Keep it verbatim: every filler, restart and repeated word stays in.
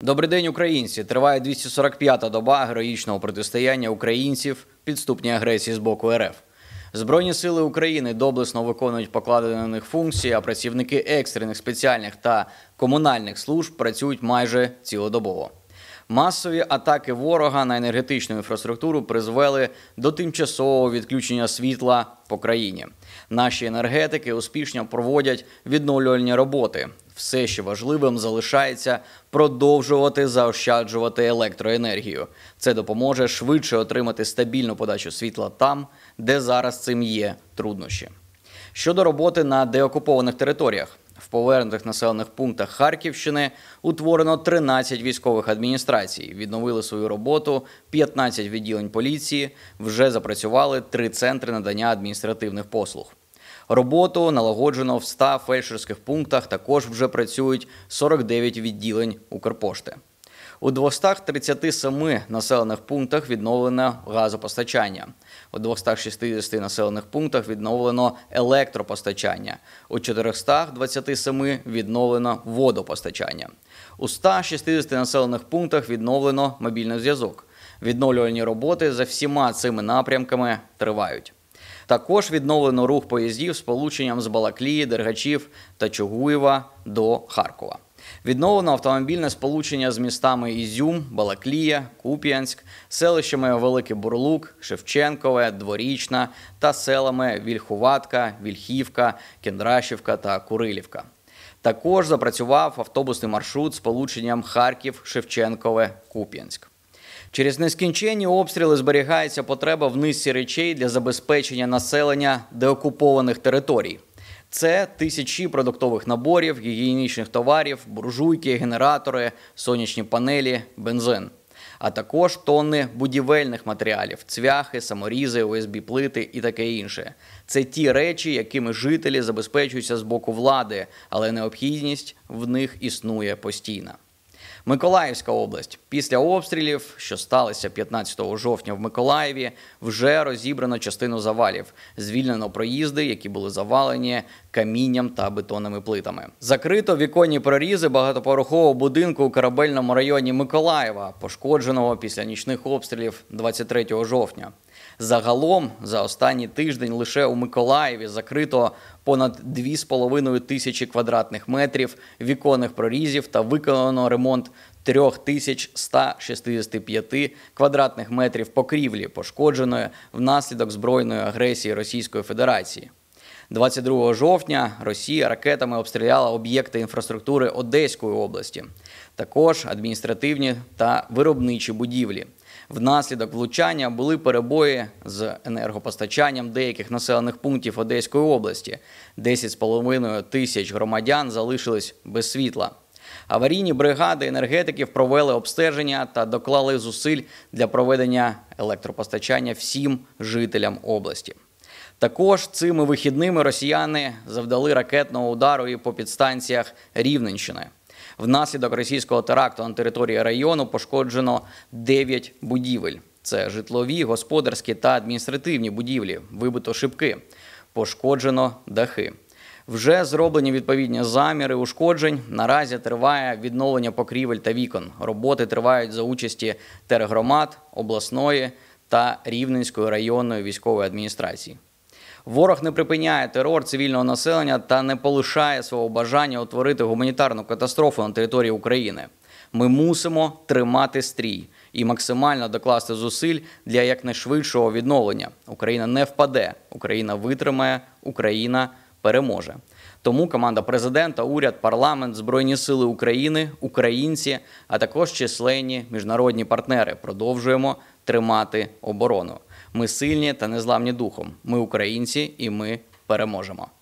Добрий день, українці! Триває двісті сорок п'ята доба героїчного протистояння українців підступній агресії з боку РФ. Збройні сили України доблесно виконують покладені на них функції, а працівники екстрених, спеціальних та комунальних служб працюють майже цілодобово. Масові атаки ворога на енергетичну інфраструктуру призвели до тимчасового відключення світла по країні. Наші енергетики успішно проводять відновлювальні роботи. Все ще важливим залишається продовжувати заощаджувати електроенергію. Це допоможе швидше отримати стабільну подачу світла там, де зараз цим є труднощі. Щодо роботи на деокупованих територіях. В повернутих населених пунктах Харківщини утворено тринадцять військових адміністрацій, відновили свою роботу п'ятнадцять відділень поліції, вже запрацювали три центри надання адміністративних послуг. Роботу налагоджено в ста фельдшерських пунктах, також вже працюють сорок дев'ять відділень Укрпошти. У двохстах тридцяти семи населених пунктах відновлено газопостачання. У двохстах шістдесяти населених пунктах відновлено електропостачання. У чотирьохстах двадцяти семи відновлено водопостачання. У ста шістдесяти населених пунктах відновлено мобільний зв'язок. Відновлювальні роботи за всіма цими напрямками тривають. Також відновлено рух поїздів з сполученням з Балаклії, Дергачів та Чугуєва до Харкова. Відновлено автомобільне сполучення з містами Ізюм, Балаклія, Куп'янськ, селищами Великий Бурлук, Шевченкове, Дворічна та селами Вільхуватка, Вільхівка, Кіндрашівка та Курилівка. Також запрацював автобусний маршрут з сполученням Харків, Шевченкове, Куп'янськ. Через нескінченні обстріли зберігається потреба в низці речей для забезпечення населення деокупованих територій. Це тисячі продуктових наборів, гігієнічних товарів, буржуйки, генератори, сонячні панелі, бензин. А також тонни будівельних матеріалів – цвяхи, саморізи, о ес бі-плити і таке інше. Це ті речі, якими жителі забезпечуються з боку влади, але необхідність в них існує постійно. Миколаївська область. Після обстрілів, що сталися п'ятнадцятого жовтня в Миколаєві, вже розібрано частину завалів. Звільнено проїзди, які були завалені камінням та бетонними плитами. Закрито віконні прорізи багатоповерхового будинку у Корабельному районі Миколаєва, пошкодженого після нічних обстрілів двадцять третього жовтня. Загалом, за останній тиждень лише у Миколаєві закрито понад дві з половиною тисячі квадратних метрів віконних прорізів та виконано ремонт три тисячі сто шістдесят п'ять квадратних метрів покрівлі, пошкодженої внаслідок збройної агресії Російської Федерації. двадцять другого жовтня Росія ракетами обстріляла об'єкти інфраструктури Одеської області, також адміністративні та виробничі будівлі. Внаслідок влучання були перебої з енергопостачанням деяких населених пунктів Одеської області. десять з половиною тисяч громадян залишились без світла. Аварійні бригади енергетиків провели обстеження та доклали зусиль для проведення електропостачання всім жителям області. Також цими вихідними росіяни завдали ракетного удару і по підстанціях Рівненщини. Внаслідок російського теракту на території району пошкоджено дев'ять будівель. Це житлові, господарські та адміністративні будівлі, вибито шибки, пошкоджено дахи. Вже зроблені відповідні заміри ушкоджень. Наразі триває відновлення покрівель та вікон. Роботи тривають за участі тергромад, обласної та Рівненської районної військової адміністрації. Ворог не припиняє терор цивільного населення та не полишає свого бажання утворити гуманітарну катастрофу на території України. Ми мусимо тримати стрій і максимально докласти зусиль для якнайшвидшого відновлення. Україна не впаде, Україна витримає, Україна переможе. Тому команда президента, уряд, парламент, Збройні сили України, українці, а також численні міжнародні партнери продовжуємо тримати оборону. Ми сильні та незламні духом. Ми українці і ми переможемо.